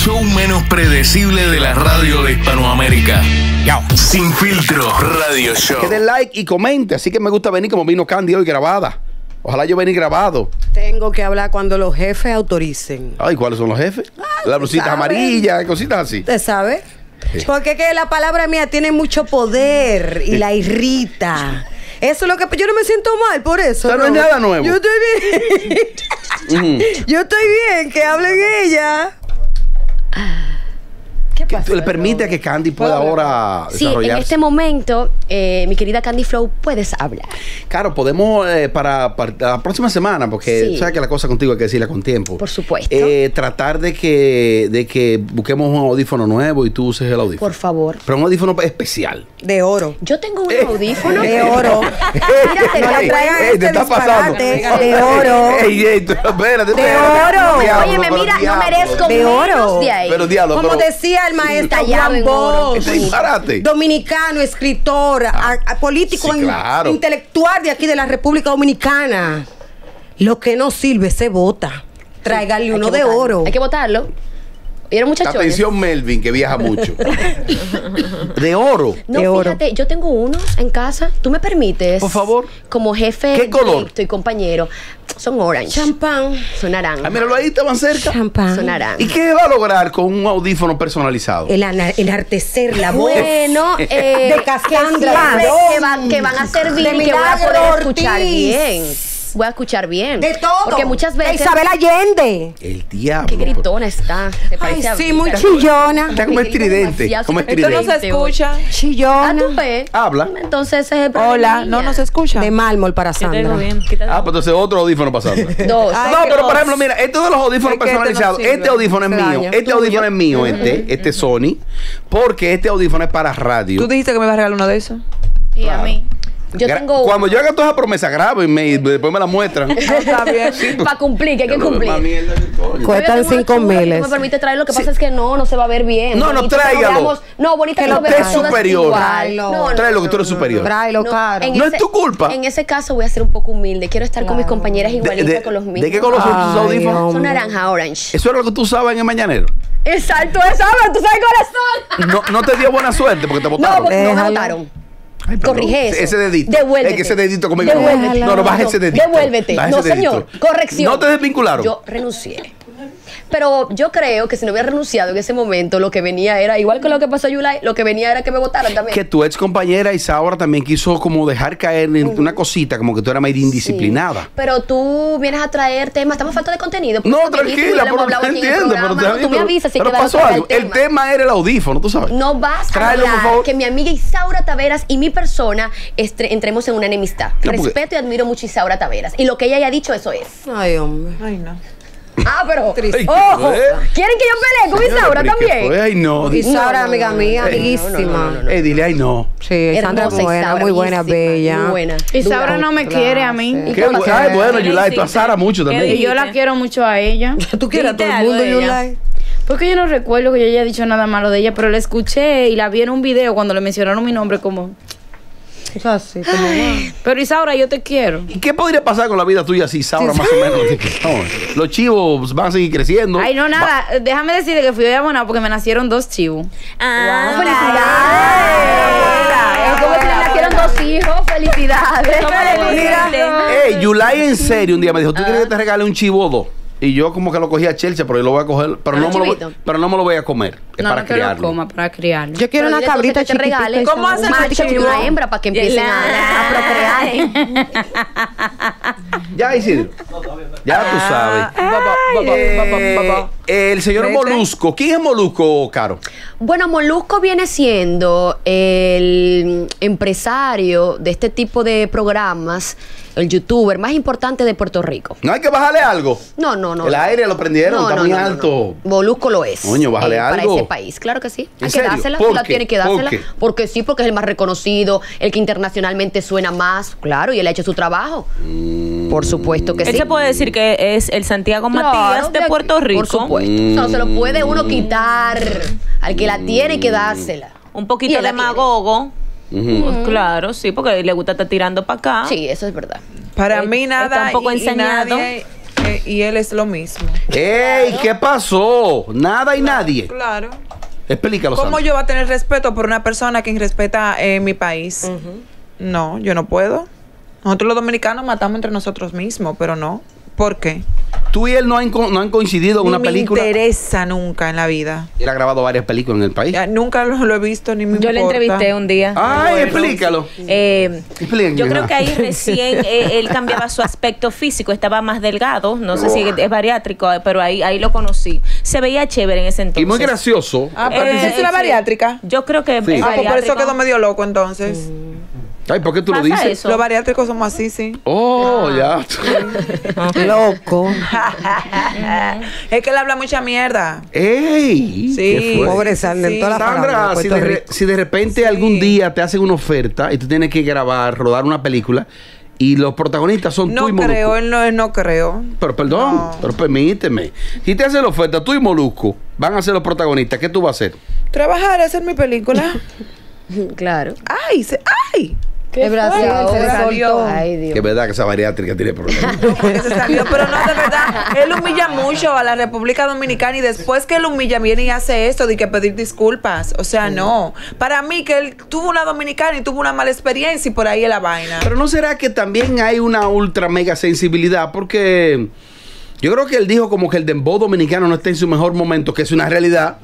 show menos predecible de la radio de Hispanoamérica. Sin Filtro Radio Show. Que den like y comente. Así que me gusta venir como vino Candy hoy grabada. Ojalá yo venir grabado. Tengo que hablar cuando los jefes autoricen. Ay, ¿cuáles son los jefes? Las blusitas amarillas, cositas así. ¿Usted sabe? Sí. Porque es que la palabra mía tiene mucho poder y la irrita. Eso es lo que... Yo no me siento mal por eso. O sea, no es nada nuevo. Yo estoy bien. Yo estoy bien, que hablen ella. ¿Qué pasa? ¿Le permite que Candy pueda ahora desarrollarse? Sí, en este momento, mi querida Candy Flow, puedes hablar. Claro, podemos para la próxima semana, porque Sí. sabes que la cosa contigo hay que decirla con tiempo. Por supuesto. Tratar de que busquemos un audífono nuevo y tú uses el audífono. Por favor. Pero un audífono especial. De oro. Yo tengo un audífono. De oro. Mírate, No le traigan este te está pasando. disparate. De oro. Espérate. De oro. Óyeme, mira, no merezco De menos oro. de ahí. Pero diablo, Como pero decía el maestro Tallado Juan en oro. Bosch, disparate. dominicano, escritor, político, sí, claro. intelectual de aquí de la República Dominicana. Lo que no sirve se vota. Tráigale uno de oro. Hay que botarlo. ¿Vieron, muchachones? Atención, Melvin, que viaja mucho. De oro. No, de oro. fíjate, yo tengo unos en casa. ¿Tú me permites? Por favor. Como jefe ¿Qué color? directo y compañero. Son orange. Champán. Son naranja. Ah, míralo ahí, estaban cerca. Champán. Son naranja. ¿Y qué va a lograr con un audífono personalizado? El enartecer la voz. Bueno, de Cassandra. que van a servir De y que voy a Milagro poder escuchar Ortiz. bien. Voy a escuchar bien. De todo. Porque muchas veces... De Isabel Allende. El diablo. Qué gritona está. Se Ay, parece a sí, Vita. muy chillona. Está como estridente. Demasiado Como estridente. Esto no se escucha. Ah, Chillona. tú ves. Habla. Entonces ese es el problema. Hola, no se escucha. De mármol para Yo te digo Sandra. bien. Quítate. Ah, pues entonces otro audífono pasado. Dos. Ay, No, que pero dos. por ejemplo, mira, estos de los audífonos Es que este no personalizados. sirve. Este audífono es Se mío. daña. Este audífono es mío, este Sony. Porque este audífono es para radio. Tú dijiste que me ibas a regalar uno de esos. Y a mí. Yo tengo Cuando yo haga toda esa promesa, grabo y después me la muestran. Está bien. para cumplir, que hay que cumplir. Cuestan Yo tengo una 5 chula que miles. no me permite traer, lo que pasa es que no se va a ver bien. No, no, Bonito que tráigalo. lo veamos- No, bonita que Que lo lo veamos esté todas superior. igual. Tráelo. Tráelo, que tú eres superior. Tráelo caro. No es tu culpa. En ese caso voy a ser un poco humilde. Quiero estar con mis compañeras igualitas con los mismos. ¿De qué color son tus Ay, audífonos? hombre. Son naranja, orange. Eso era lo que tú usabas en el mañanero. Exacto, eso, ¿tú sabes cuáles son? No te dio buena suerte porque te No, botaron. porque no me Déjalo. voy Ay, perdón. Corrige eso. Ese dedito. Devuélvete. Es que ese dedito conmigo Devuélvete. no. No, baja ese dedito. Devuélvete. Baja No, ese dedito. señor. Corrección. ¿No te desvincularon? Yo renuncié. Pero yo creo que si no hubiera renunciado en ese momento, lo que venía era, igual que lo que pasó a Yulai, lo que venía era que me votaran también. Que tu ex compañera Isaura también quiso como dejar caer en una cosita, como que tú eras medio indisciplinada. Sí. Pero tú vienes a traer temas, estamos falta de contenido. No, Porque tranquila, ya lo hemos pero hablado te aquí en el entiendo. Pero, programa. Tú me avisas si pero queda pasó fuera algo. del El tema era el audífono, tú sabes. No vas a Tráelo, por hablar favor. que mi amiga Isaura Taveras y mi persona entremos en una enemistad. No, porque- Respeto y admiro mucho a Isaura Taveras. Y lo que ella haya dicho, eso es. Ay, hombre. Ay, no. Ah, pero. Ay, ¡Ojo! ¿qué? ¿Quieren que yo pelee con Señora, Isaura pero ¿y qué también? fue? Ay, no. Isaura, amiga mía, Ey, amiguísima. Dile, ay, no. Sí, Sandra es Hermosa buena, Isaura, muy buena, bellísima, bella. Muy buena. Isaura Dura. no me quiere a mí. Sí. Qué ay, bueno, Yulai, tú a Sara mucho Y también. yo la quiero mucho a ella. Tú quieres a todo el Dite algo mundo, de ella. Yulai. Porque yo no recuerdo que yo haya dicho nada malo de ella, pero la escuché y la vi en un video cuando le mencionaron mi nombre como... O sea, sí, como Pero Isaura, yo te quiero. ¿Y qué podría pasar con la vida tuya si Isaura más o menos? No, los chivos van a seguir creciendo. Ay, no, nada. Déjame decirte que fui abonada porque me nacieron 2 chivos. ¡Wow! ¡Felicidades! Es como si le nacieron 2 hijos. ¡Felicidades! Ey, Yulai en serio un día me dijo, ¿tú quieres que te regale un chivo o 2? Y yo como que lo cogí a Chelsea, pero yo lo voy a coger, pero, no me, chivito. pero no me lo voy a comer. Es No, para no que lo criarlo. coma, para criarlo. Yo quiero Pero una dile cabrita entonces que te chiquitita. regalen. y ¿Cómo sabrosa. hacen Un macho y una hembra para que empiecen a procrear. Ya, Isidro. Ya tú sabes. El señor Vete. Molusco. ¿Quién es Molusco, Caro? Bueno, Molusco viene siendo el empresario de este tipo de programas, el youtuber más importante de Puerto Rico. No hay que bajarle algo. No. El aire lo prendieron, está muy alto. Molusco lo es. Coño, bájale para algo. ese país. Claro que sí. ¿En Hay que serio? dársela. ¿Por Tú la qué? tienes que ¿Por dársela. qué? Porque sí, porque es el más reconocido, el que internacionalmente suena más. Claro, y él ha hecho su trabajo. Por supuesto que Él sí. se puede decir que es el Santiago Matías de aquí, Puerto Rico. Por supuesto. No se lo puede uno quitar. Al que la tiene hay que dársela. Un Y poquito él la tiene. demagogo. Pues claro, sí, porque le gusta estar tirando para acá. Sí, eso es verdad. Para mí nada. está un poco y enseñado. nadie- Y él es lo mismo. ¡Ey! ¿Qué pasó? Nada y nadie. Claro. Explícalo, ¿Cómo Sandra. yo voy a tener respeto por una persona que irrespeta mi país? No, yo no puedo. Nosotros los dominicanos matamos entre nosotros mismos, pero no. ¿Por qué? Tú y él no han coincidido en Ni una película. me interesa nunca en la vida. Él ha grabado varias películas en el país. Ya, nunca lo he visto ni me Yo le importa. entrevisté un día. Ay, Bueno. explícalo. Explíquenme. Yo creo que ahí recién él cambiaba su aspecto físico, estaba más delgado, no sé si es bariátrico, pero ahí lo conocí. Se veía chévere en ese entonces. Y muy gracioso. Ah, pero ¿es la bariátrica? Yo creo que Sí. es Ah, pues por eso bariátrico. quedó medio loco entonces. Ay, ¿por qué tú lo Pasa dices? eso. Los bariátricos somos así, sí. Oh, ya. Loco. Es que él habla mucha mierda. ¡Ey! Sí. ¿Qué fue? Pobre Sandra, en todas las Sandra, palabras de si Puerto Rico. si de repente algún día te hacen una oferta y tú tienes que grabar, rodar una película y los protagonistas son tú No y Molusco. creo, él no creo. Pero perdón, No. pero permíteme. Si te hacen la oferta, tú y Molusco van a ser los protagonistas, ¿qué tú vas a hacer? Trabajar, hacer mi película. Claro. ¡Ay! El Brasil se le soltó. Ay, Dios. Que es verdad que esa bariátrica tiene problemas. Porque se salió, pero no, de verdad, él humilla mucho a la República Dominicana y después que él humilla viene y hace esto de que pedir disculpas. O sea, no. Para mí que él tuvo una dominicana y tuvo una mala experiencia y por ahí es la vaina. Pero ¿no será que también hay una ultra mega sensibilidad? Porque yo creo que él dijo como que el dembow dominicano no está en su mejor momento, que es una realidad.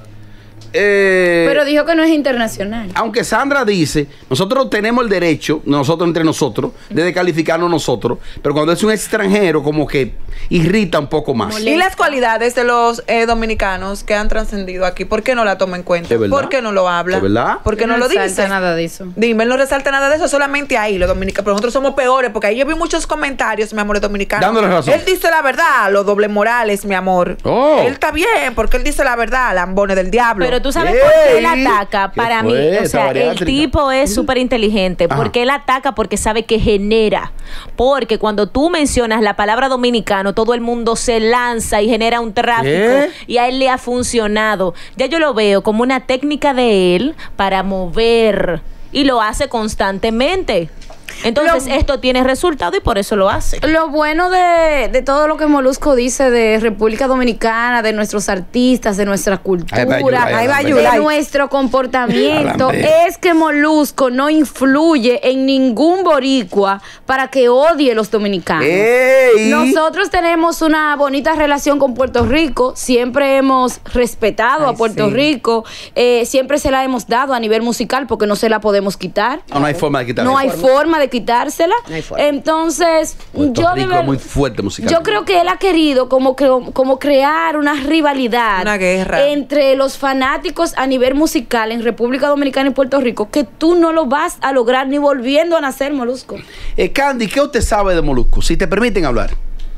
Pero dijo que no es internacional. Aunque Sandra dice, nosotros tenemos el derecho, nosotros entre nosotros, de descalificarnos nosotros, pero cuando es un extranjero como que irrita un poco más. Y las cualidades de los dominicanos que han trascendido aquí, ¿por qué no la toma en cuenta? ¿De verdad? ¿Por qué no lo habla? ¿De verdad? ¿Por qué no lo resalta dice? nada de eso. Dime, él no resalta nada de eso, solamente ahí los dominicanos. Pero nosotros somos peores, porque ahí yo vi muchos comentarios, mi amor, de dominicanos. Dándole razón. Él dice la verdad, los doble morales, mi amor. Oh. Él está bien, porque él dice la verdad, lambones del diablo. Pero tú sabes por qué él Ey, ataca. ¿qué Para fue mí, o esa sea, el bariátrica? tipo es súper inteligente. Ajá. Porque él ataca porque sabe que genera. Porque cuando tú mencionas la palabra dominicano, todo el mundo se lanza y genera un tráfico. ¿Qué? Y a él le ha funcionado. Ya yo lo veo como una técnica de él para mover. Y lo hace constantemente. Entonces, esto tiene resultado y por eso lo hace. Lo bueno de todo lo que Molusco dice de República Dominicana, de nuestros artistas, de nuestra cultura, Ahí va de Yulai. nuestro comportamiento, Alambre. es que Molusco no influye en ningún boricua para que odie a los dominicanos. ¡Ey! Nosotros tenemos una bonita relación con Puerto Rico, siempre hemos respetado a Puerto Rico, siempre se la hemos dado a nivel musical porque no se la podemos quitar. No hay forma de quitarla. No hay forma de quitársela. No hay forma. Entonces, Puerto yo de Rico ver- es muy fuerte musicalmente. yo creo que él ha querido como crear una rivalidad, Una guerra. entre los fanáticos a nivel musical en República Dominicana y Puerto Rico, que tú no lo vas a lograr ni volviendo a nacer, Molusco. Candy, ¿qué usted sabe de Molusco? Si te permiten hablar.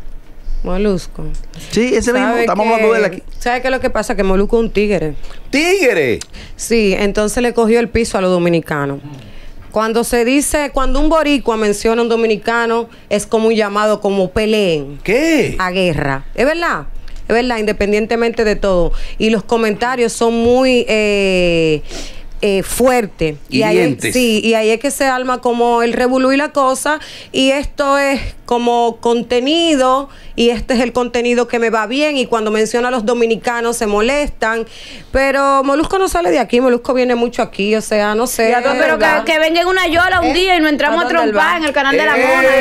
Molusco. Sí, ese mismo. Estamos hablando de él aquí. ¿Sabe qué es lo que pasa? Que Molusco es un tigre. ¡Tigre! Sí, entonces le cogió el piso a los dominicanos. Cuando se dice, cuando un boricua menciona a un dominicano, es como un llamado, como peleen ¿Qué? a guerra. Es verdad, independientemente de todo. Y los comentarios son muy fuertes. Y ahí, Hirientes. sí, y ahí es que se arma como el revolú y la cosa. Y esto es como contenido, y este es el contenido que me va bien. Y cuando menciona a los dominicanos se molestan. Pero Molusco no sale de aquí, Molusco viene mucho aquí, o sea, no sé. ¿Y a dónde Pero va? que venga en una yola un día y nos entramos ¿A a dónde él trompar va? en el canal de la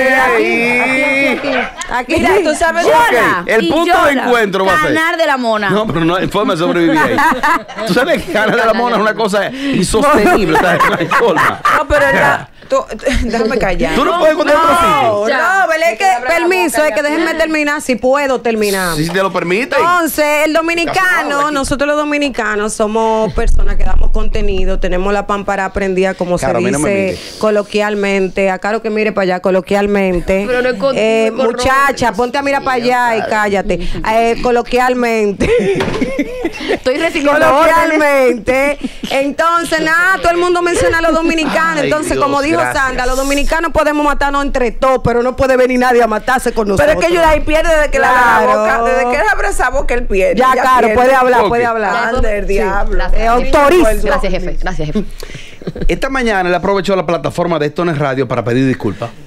Mona. Aquí. Mira, tú sabes. Yola el y punto de yola. encuentro va a ser. Canal de la Mona. No, pero no hay forma de sobrevivir ahí. Tú sabes que Canal de la Mona es una cosa insostenible, ¿sabes? No hay forma. No, pero déjame callar. Tú no puedes contar otro sitio. No, ¿verdad? Es que, permiso, es que déjenme terminar, si puedo terminar. Si te lo permiten. Entonces, el dominicano, nosotros los dominicanos somos personas que damos contenido, tenemos la pámpara prendida, como Caro, a se mí no me dice mire. coloquialmente. A Caro que mire para allá, coloquialmente. Pero no es contigo, es con muchacha, ponte a mirar para allá y cállate. Coloquialmente. Estoy recibiendo Coloquialmente. Entonces, nada, todo el mundo menciona a los dominicanos. Ay, Entonces, Dios, como dijo gracias. Sandra, los dominicanos podemos matarnos entre todos, pero no puede venir nadie a matarse con nosotros. Pero es que Yulai pierde desde que le abre la Claro. boca, desde que él abre esa boca, él pierde. Ya, claro, pierde. puede hablar, Ok. puede hablar. Ande el diablo. Autorizo. Gracias, jefe. Gracias, jefe. Esta mañana él aprovechó la plataforma de Esto No Es Radio para pedir disculpas.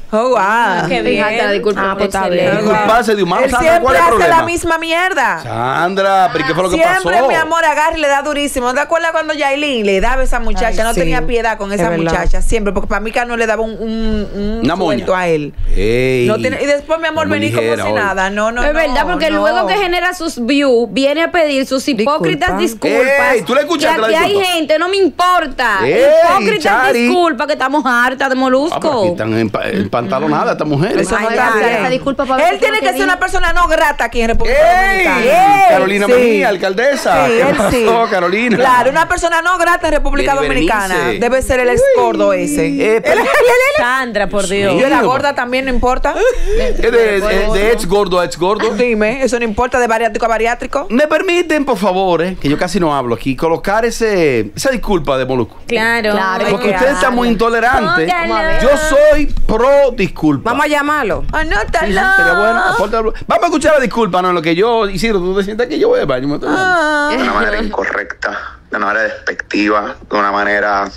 Oh, wow. Qué bien. Fíjate, la disculpa. Ah, pues está excelente. bien. Disculparse de humano, Él Sandra, siempre ¿cuál es el hace problema? la misma mierda. Sandra, pero ¿qué fue lo que Siempre, pasó? mi amor, agarra y le da durísimo. ¿Te acuerdas cuando Yailin le daba a esa muchacha? Ay, no sí. tenía piedad con Es esa verdad. muchacha. Siempre, porque para mí que no le daba un Una moña. suelto a él. Ey, No tiene- y después, mi amor, muy vení como ligera si hoy. nada. No, no, Es no, verdad, porque no. luego que genera sus views, viene a pedir sus hipócritas disculpas. Ey, ¿tú le escuchaste que la aquí hay disculpa? gente, no me importa. Ey, Hipócritas Chari. disculpas, que estamos hartas de Ah, pero aquí Molusco. están empantalonadas estas mujeres. Eso no Ay, está Dios. bien. Esa disculpa para ver Él qué tiene fue lo que que ser una dijo. persona no grata aquí en República Dominicana. ¡Ey! Carolina Sí. Mejía, alcaldesa. Sí, ¿Qué él sí. pasó, Carolina? Claro, una persona no grata en República Viene Dominicana. Berenice. Debe ser el ex gordo ese. Sandra, por Dios. Yo la gorda también, no importa. De ex gordo a ex gordo. Dime, eso no importa de bariátrico a bariátrico. ¿Me permiten, por favor, que yo casi no hablo aquí, colocar esa disculpa de Molusco? Claro. Claro. Porque que usted está muy intolerante. Póngalo. Yo soy pro disculpa. Vamos a llamarlo. Sí, sí, Anótalo. sería bueno. Apórtalo. Vamos a escuchar la disculpa, ¿no? Lo que yo, Isidro, tú te sientas que yo voy al baño. me estoy dando. De una manera incorrecta, de una manera despectiva, de una manera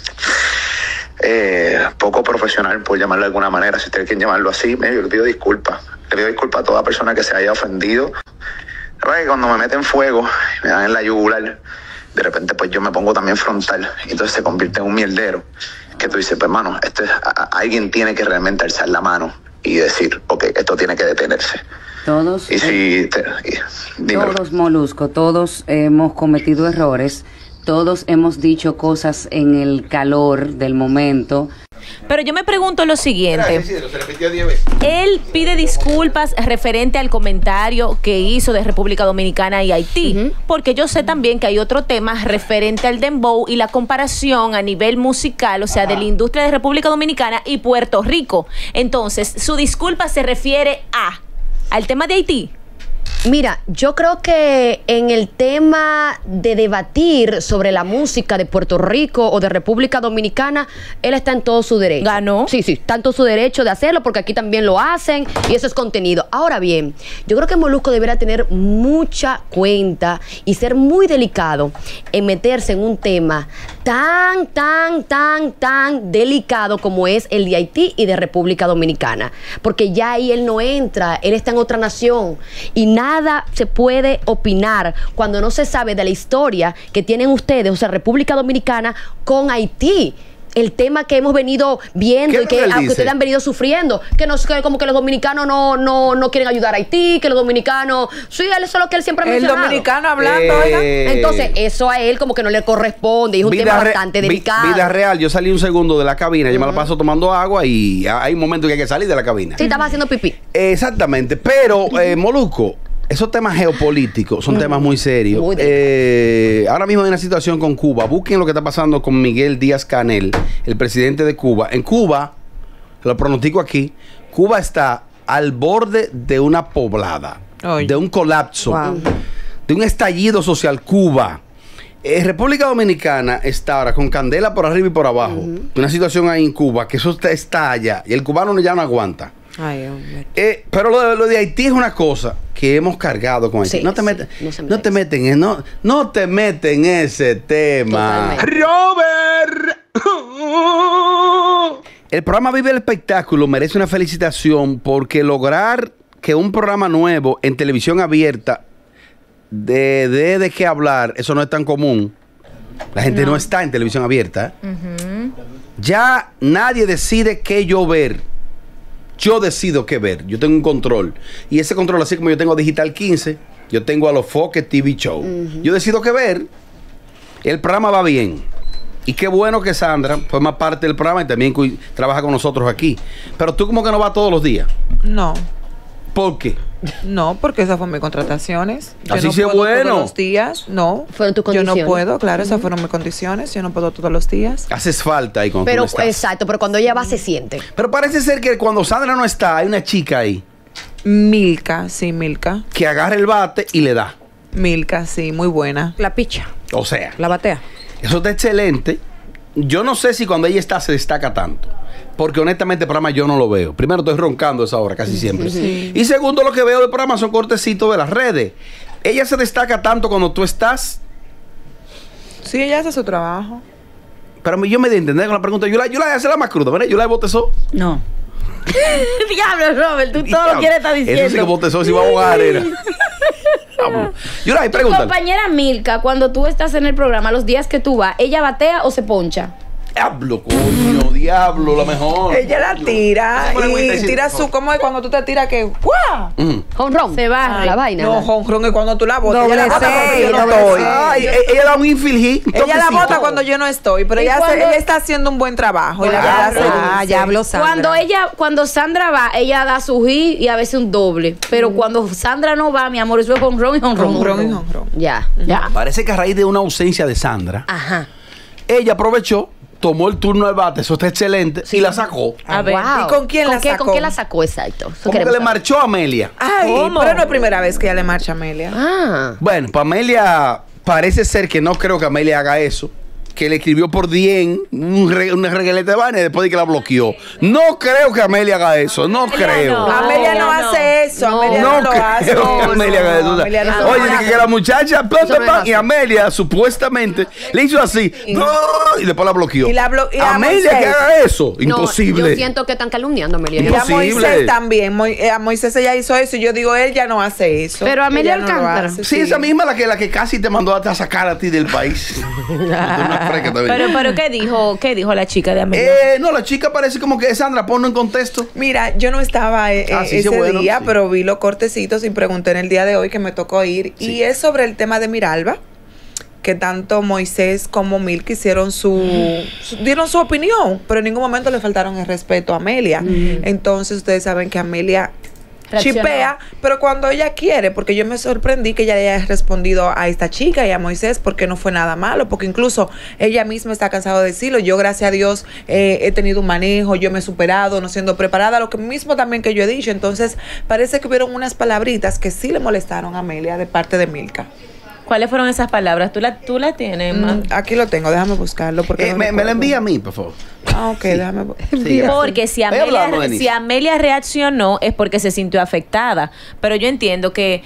poco profesional, por llamarlo de alguna manera. Si ustedes quieren llamarlo así, yo le pido disculpas. Le pido disculpas a toda persona que se haya ofendido. La verdad es que cuando me meten fuego, me dan en la yugular, de repente pues yo me pongo también frontal. Y entonces se convierte en un mierdero. Que tú dices, pues hermano, alguien tiene que realmente alzar la mano y decir, ok, esto tiene que detenerse. Todos, Y si... dímelo. todos, Molusco, todos hemos cometido errores, todos hemos dicho cosas en el calor del momento. Pero yo me pregunto lo siguiente. Gracias, Isidro, se repitió 10 veces. Él pide disculpas referente al comentario que hizo de República Dominicana y Haití, porque yo sé también que hay otro tema referente al dembow y la comparación a nivel musical, o sea, de la industria de República Dominicana y Puerto Rico. Entonces, su disculpa se refiere al tema de Haití. Mira, yo creo que en el tema de debatir sobre la música de Puerto Rico o de República Dominicana, él está en todo su derecho. ¿Ganó? Sí, está en todo su derecho de hacerlo porque aquí también lo hacen y eso es contenido. Ahora bien, yo creo que Molusco debería tener mucha cuenta y ser muy delicado en meterse en un tema tan delicado como es el de Haití y de República Dominicana. Porque ya ahí él no entra, él está en otra nación y nada se puede opinar cuando no se sabe de la historia que tienen ustedes, o sea, República Dominicana con Haití. El tema que hemos venido viendo ¿Qué y es que, lo que él dice? ustedes han venido sufriendo, que como que los dominicanos no quieren ayudar a Haití, que los dominicanos, sí, eso es lo que él siempre ha El mencionado. dominicano hablando, oiga. Entonces, eso a él como que no le corresponde y es un tema bastante delicado. Vida real, yo salí un segundo de la cabina, yo me la paso tomando agua y hay momentos que hay que salir de la cabina. Sí, estaba haciendo pipí. Exactamente, pero Molusco, esos temas geopolíticos son temas muy serios. Muy Ahora mismo hay una situación con Cuba. Busquen lo que está pasando con Miguel Díaz-Canel, el presidente de Cuba. En Cuba, lo pronostico aquí, Cuba está al borde de una poblada, Ay. de un colapso, Wow. de un estallido social. Cuba. República Dominicana está ahora con candela por arriba y por abajo. Una situación ahí en Cuba que eso estalla y el cubano ya no aguanta. Ay, hombre. Pero lo de Haití es una cosa que hemos cargado con Haití. Sí, no te sí, metas, no se no te meten en, no te meten en ese tema. Totalmente. Robert. El programa Vive el Espectáculo merece una felicitación porque lograr que un programa nuevo en televisión abierta de qué hablar, eso no es tan común. La gente no está en televisión abierta. Ya nadie decide qué yo ver. Yo decido qué ver. Yo tengo un control. Y ese control, así como yo tengo Digital 15, yo tengo a los Foque TV Show. Yo decido qué ver. El programa va bien. Y qué bueno que Sandra forma parte del programa y también trabaja con nosotros aquí. Pero tú como que no vas todos los días. No. ¿Por qué? No, porque esas fueron mis contrataciones. Yo Así no sí es puedo bueno. todos los días, no. Fueron tus Yo condiciones. no puedo, claro, esas fueron mis condiciones. Yo no puedo todos los días. Haces falta ahí cuando tú Pero, no estás. exacto, pero cuando ella va se siente. Pero parece ser que cuando Sandra no está, hay una chica ahí Milka, sí, Milka. que agarra el bate y le da. Milka, sí, muy buena. La picha, O sea, la batea. eso está excelente. Yo no sé si cuando ella está se destaca tanto. Porque honestamente el programa yo no lo veo. Primero, estoy roncando a esa hora casi siempre. Y segundo, lo que veo del programa son cortecitos de las redes. Ella se destaca tanto cuando tú estás. Sí, ella hace su trabajo. Pero yo me di a entender con la pregunta. Yo la voy a hacer la más cruda. Mira, yo la he botezó. No. Diablo, Robert, tú todo lo quieres estar diciendo. Eso sí que botezó si va a ahogar, era. Yulai, Tu pregúntale. compañera Milka, cuando tú estás en el programa, los días que tú vas, ¿ella batea o se poncha? Diablo, coño, diablo, la mejor. Ella la tira Eso fue y 45. tira su... ¿Cómo es cuando tú te tiras que... ¡guau! Honrón. Se baja. La vaina. No, jonrón es cuando tú la botas. Doble Ella la bota cuando seis, yo no doble estoy. seis. Ay, ella da un infield hit. un Ella la toquecito. bota cuando yo no estoy, pero ¿Y ella, cuando- ella está haciendo un buen trabajo. Y la Claro. verdad, Ah, ya habló Sandra. Cuando Sandra va, ella da su hit y a veces un doble. Pero cuando Sandra no va, mi amor, eso es honrón y honrón. jonrón y jonrón. Ya. Ya. Parece que a raíz de una ausencia de Sandra, Ajá. ella aprovechó, tomó el turno al bate, eso está excelente, y la sacó. A ver. Wow. ¿Y con quién la sacó? ¿Con quién la sacó? Exacto. Eso Como que queremos le saber. marchó a Amelia. Ay, ¿Cómo? pero no es primera vez que ella le marcha a Amelia. Ah. Bueno, para Amelia parece ser que no creo que Amelia haga eso. Que le escribió por DM una regaleta de vaina y después de que la bloqueó. No creo que Amelia haga eso, no creo. no. Amelia no no. hace eso. No. Amelia No no lo hace. creo que Amelia haga eso. Amelia no lo Oye, hace. dije que la muchacha Eso no es así. y Amelia supuestamente le hizo así y después la bloqueó. Y a Amelia Moisés. que haga eso, No, imposible. yo siento que están calumniando a Amelia. Y a Imposible. Moisés también. A Moisés ella hizo eso y yo digo, él ya no hace eso. Pero Amelia Ella no lo Alcántara. hace, Sí, esa misma la que casi te mandó a sacar a ti del país. Una freca también. Pero ¿qué dijo la chica de Amelia? No, la chica parece como que Sandra, ponlo en contexto. Mira, yo no estaba Sí, ese sí, bueno, día, sí. pero vi los cortecitos y pregunté en el día de hoy que me tocó ir. Sí. Y es sobre el tema de Miralba, que tanto Moisés como Milk hicieron dieron su opinión, pero en ningún momento le faltaron el respeto a Amelia. Entonces ustedes saben que Amelia Reaccionó. chipea, pero cuando ella quiere, porque yo me sorprendí que ella le haya respondido a esta chica y a Moisés porque no fue nada malo, porque incluso ella misma está cansada de decirlo. Yo, gracias a Dios, he tenido un manejo, yo me he superado, no siendo preparada, lo que mismo también que yo he dicho. Entonces, parece que hubieron unas palabritas que sí le molestaron a Amelia de parte de Milka. ¿Cuáles fueron esas palabras? ¿Tú la tienes, ma? Aquí lo tengo, déjame buscarlo. Porque no Me la recuerdo. envía a mí, por favor. Ah, ok, déjame. Sí, gracias. Porque si Ve hablando, Denise. Amelia reaccionó es porque se sintió afectada. Pero yo entiendo que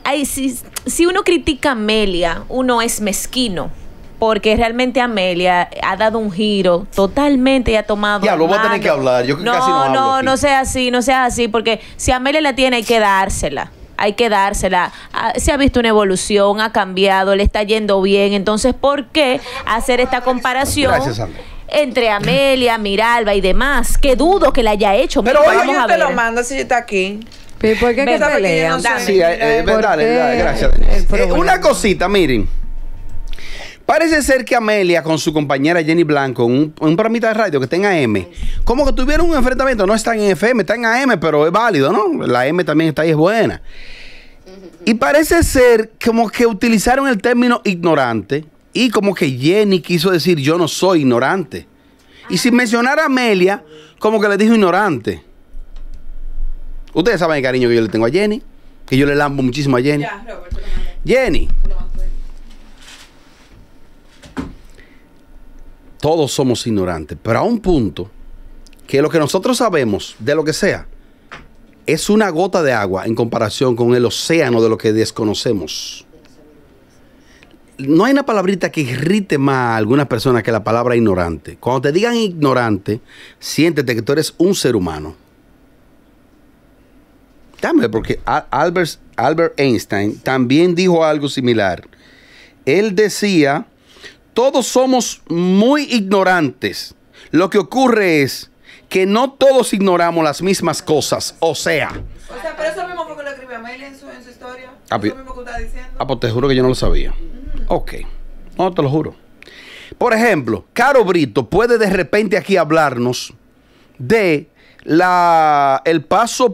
si uno critica a Amelia, uno es mezquino. Porque realmente Amelia ha dado un giro totalmente y ha tomado. Diablo, voy a tener mano. que hablar. Yo que no, casi no hablo no, aquí. no sea así, no sea así. Porque si Amelia la tiene, hay que dársela. Hay que dársela. Se ha visto una evolución, ha cambiado, le está yendo bien. Entonces, ¿por qué hacer esta comparación Gracias, Sandra. entre Amelia, Miralba y demás? Que dudo que la haya hecho. Pero Mira, oye, vamos yo a te ver. lo mando si está aquí. ¿Pero por qué que Sabe que yo pelean? no soy- Sí, dale, ¿Por dale, qué gracias. el problema? Una cosita, miren. Parece ser que Amelia con su compañera Jenny Blanco, un programita de radio que está en AM, como que tuvieron un enfrentamiento. No está en FM, está en AM, pero es válido, ¿no? La AM también está ahí, es buena. Y parece ser como que utilizaron el término ignorante y como que Jenny quiso decir yo no soy ignorante. Y sin mencionar a Amelia, como que le dijo ignorante. Ustedes saben el cariño que yo le tengo a Jenny, que yo le lambo muchísimo a Jenny. Jenny. Todos somos ignorantes, pero a un punto que lo que nosotros sabemos de lo que sea es una gota de agua en comparación con el océano de lo que desconocemos. No hay una palabrita que irrite más a algunas personas que la palabra ignorante. Cuando te digan ignorante, siéntete que tú eres un ser humano. Dame, porque Albert Einstein también dijo algo similar. Él decía, todos somos muy ignorantes. Lo que ocurre es que no todos ignoramos las mismas cosas. O sea, O sea, pero eso mismo fue que lo escribió Amelia en su historia. Ah, Eso mismo que usted está diciendo. pues te juro que yo no lo sabía. Ok, no te lo juro. Por ejemplo, Caro Brito puede de repente aquí hablarnos de el paso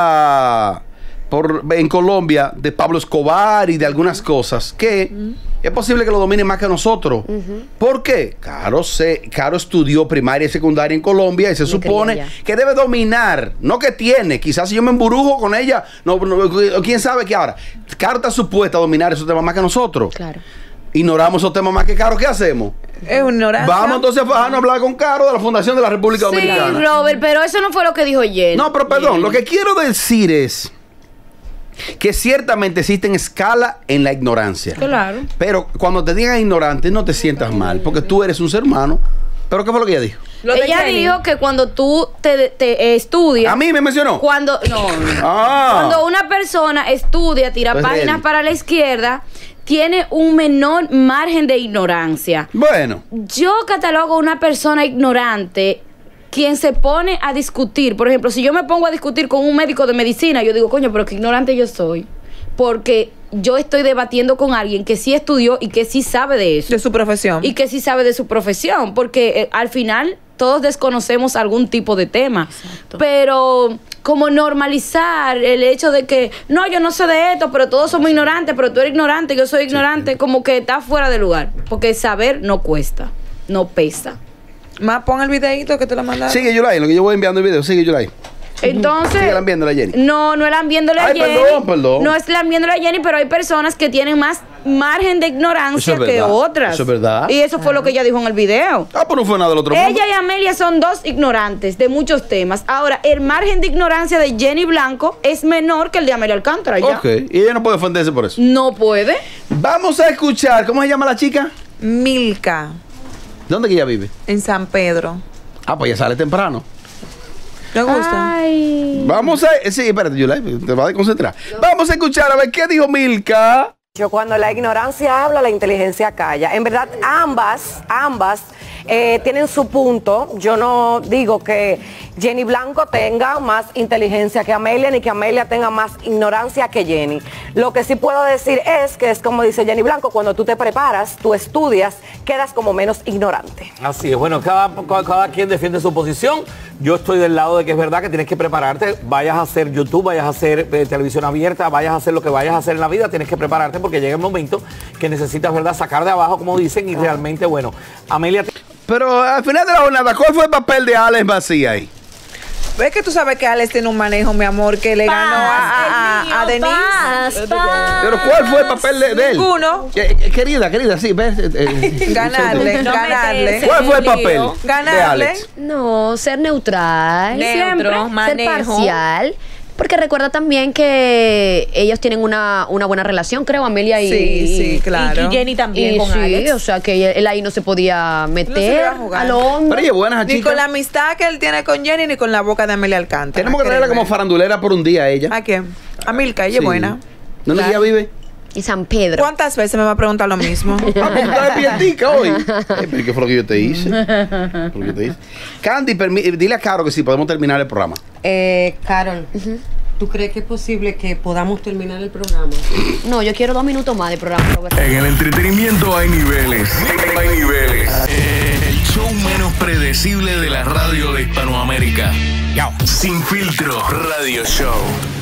en Colombia de Pablo Escobar y de algunas cosas que es posible que lo domine más que nosotros. ¿Por qué? Caro estudió primaria y secundaria en Colombia y se supone creía que debe dominar, no que tiene. Quizás si yo me emburujo con ella, quién sabe qué ahora. Caro está supuesta a dominar esos temas más que nosotros. Claro. Ignoramos esos temas más que Caro. ¿Qué hacemos? Es una ignorancia. Vamos entonces a fajarnos a hablar con Caro de la Fundación de la República Sí, Dominicana. Robert, pero eso no fue lo que dijo Jenny. No, pero perdón, lo que quiero decir es que ciertamente existen escalas en la ignorancia. Claro. Pero cuando te digan ignorante, no te sientas mal, porque tú eres un ser humano ¿Pero qué fue lo que ella dijo? Ella dijo que cuando tú te estudias. ¿A mí me mencionó? Cuando cuando una persona estudia, tira Pues páginas ready. para la izquierda, tiene un menor margen de ignorancia. Bueno. Yo catalogo a una persona ignorante quien se pone a discutir. Por ejemplo, si yo me pongo a discutir con un médico de medicina, yo digo, coño, pero qué ignorante yo soy. Porque yo estoy debatiendo con alguien que sí estudió y que sí sabe de eso. De su profesión. Y que sí sabe de su profesión. Porque al final todos desconocemos algún tipo de tema. Exacto. Pero como normalizar el hecho de que, no, yo no sé de esto, pero todos somos ignorantes, pero tú eres ignorante, yo soy ignorante, sí. Como que está fuera de lugar. Porque saber no cuesta, no pesa. Más pon el videito que te lo mandaron. Sigue Yulai, lo que yo voy enviando el video, sigue Yulai. Entonces, sigue viéndole a Jenny. No es la viéndole a Jenny. Perdón. No es la viéndole a Jenny, pero hay personas que tienen más margen de ignorancia que otras. Eso es verdad. Y eso fue lo que ella dijo en el video. Ah, pues no fue nada del otro mundo. Ella y Amelia son dos ignorantes de muchos temas. Ahora, el margen de ignorancia de Jenny Blanco es menor que el de Amelia Alcántara. Ya. Ok, y ella no puede ofenderse por eso. No puede. Vamos a escuchar, ¿cómo se llama la chica? Milka. ¿Dónde que ella vive? En San Pedro. Ah, pues ella sale temprano. ¿Te gusta? Ay. Vamos a... Sí, espérate, Yulai, te vas a desconcentrar. Vamos a escuchar a ver qué dijo Milka. Cuando la ignorancia habla, la inteligencia calla. En verdad, ambas tienen su punto. Yo no digo que Jenny Blanco tenga más inteligencia que Amelia, ni que Amelia tenga más ignorancia que Jenny. Lo que sí puedo decir es que es como dice Jenny Blanco, cuando tú te preparas, tú estudias, quedas como menos ignorante. Así es, bueno, cada quien defiende su posición. Yo estoy del lado de que es verdad que tienes que prepararte, vayas a hacer YouTube, vayas a hacer televisión abierta, vayas a hacer lo que vayas a hacer en la vida, tienes que prepararte porque llega el momento que necesitas, ¿verdad?, sacar de abajo, como dicen, y realmente, bueno, Amelia... Pero al final de la jornada, ¿cuál fue el papel de Alex Macías ahí? Es que tú sabes que Alex tiene un manejo, mi amor, que le ganó a Denise. Pero ¿cuál fue el papel de él? Ninguno. Querida, sí. Ganarle. ¿Cuál fue el papel ganarle de Alex? No, ser neutral. Neutro, ser parcial. Porque recuerda también que ellos tienen una buena relación, creo, Amelia y... Sí, claro. Y Jenny también con sí, Alex. O sea, que él ahí no se podía meter al hombre. Pero ella es buena, Ni chica. con la amistad que él tiene con Jenny, ni con la boca de Amelia Alcántara. Tenemos que traerla como farandulera por un día a ella. ¿A quién? A Milka, ella es buena. ¿Dónde ella vive? Y San Pedro. ¿Cuántas veces me va a preguntar lo mismo? Ah, pues tú estás despiertica hoy. ¿Pero qué fue lo que yo te hice? Candy, dile a Caro que sí, podemos terminar el programa. Carol, ¿tú crees que es posible que podamos terminar el programa? No, yo quiero 2 minutos más de programa. En el entretenimiento hay niveles. Hay niveles. El show menos predecible de la radio de Hispanoamérica. Sin Filtro Radio Show.